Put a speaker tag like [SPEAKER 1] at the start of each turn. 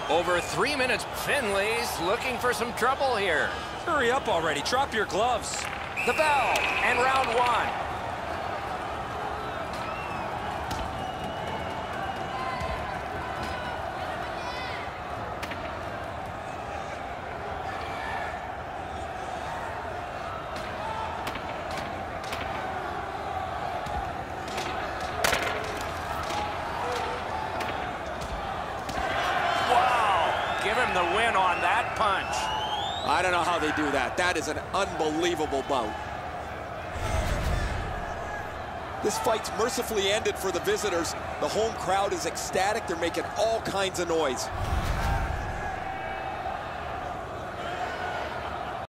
[SPEAKER 1] Over 3 minutes. Finley's looking for some trouble here.
[SPEAKER 2] Hurry up already. Drop your gloves.
[SPEAKER 1] The bell and round one. Give him the win on that punch.
[SPEAKER 3] I don't know how they do that. That is an unbelievable bout. This fight's mercifully ended for the visitors. The home crowd is ecstatic. They're making all kinds of noise.